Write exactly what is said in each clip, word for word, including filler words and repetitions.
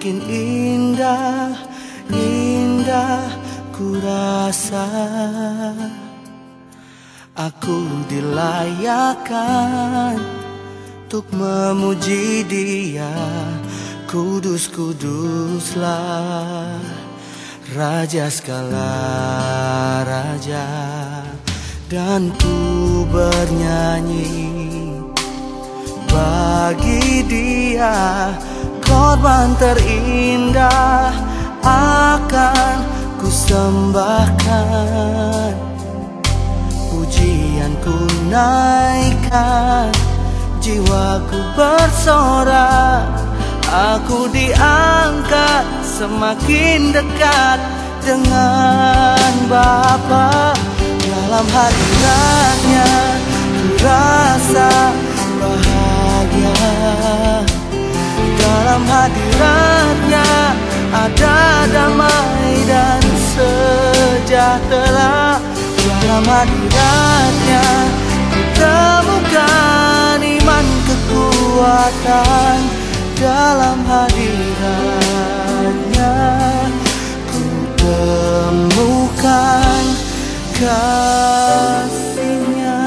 Semakin indah, indah ku rasa aku dilayakkan untuk memuji Dia. Kudus, kuduslah Raja segala raja. Dan ku bernyanyi bagi Dia, korban terindah akan ku sembahkan. Pujian ku naikkan, jiwaku bersorak. Aku diangkat semakin dekat dengan Bapa. Dalam hadiratnya ku rasa bahagia. Dalam hadiratnya ada damai dan sejahtera. Dalam hadiratnya ku temukan iman kekuatan. Dalam hadiratnya ku temukan kasih-Nya.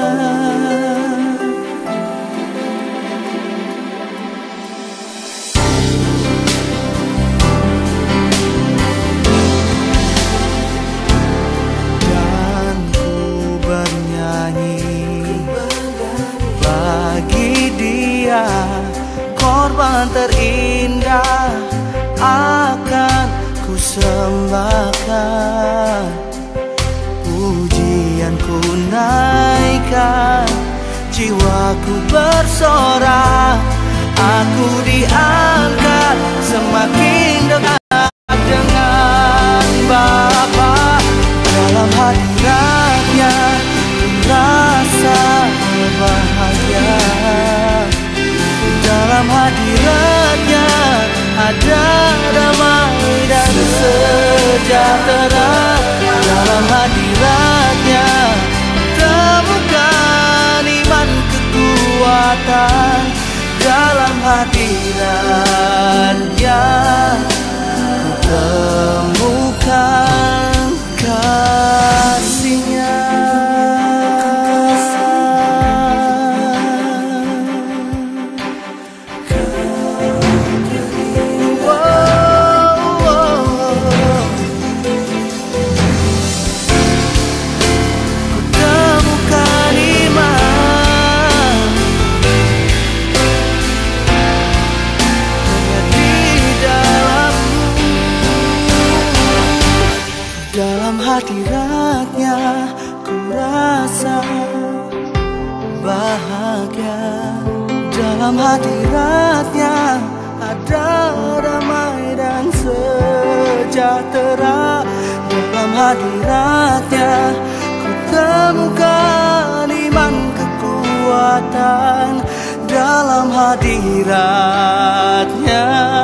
Dan ku bernyanyi bagi Dia, korban terindah akan ku sembahkan. Pujian ku naikkan, jiwaku bersorak. Aku diangkat semakin dekat dengan Bapa. Dalam hadiratnya ku rasa bahagia. Dalam hadiratnya ada damai dan sejahtera. Dalam hadiratnya temukan iman kekuatan. Dalam hadiratnya ku temukan kasih-Nya. Dalam hadiratnya ku rasa bahagia. Dalam hadiratnya ada damai dan sejahtera. Dalam hadiratnya ku temukan iman kekuatan. Dalam hadiratnya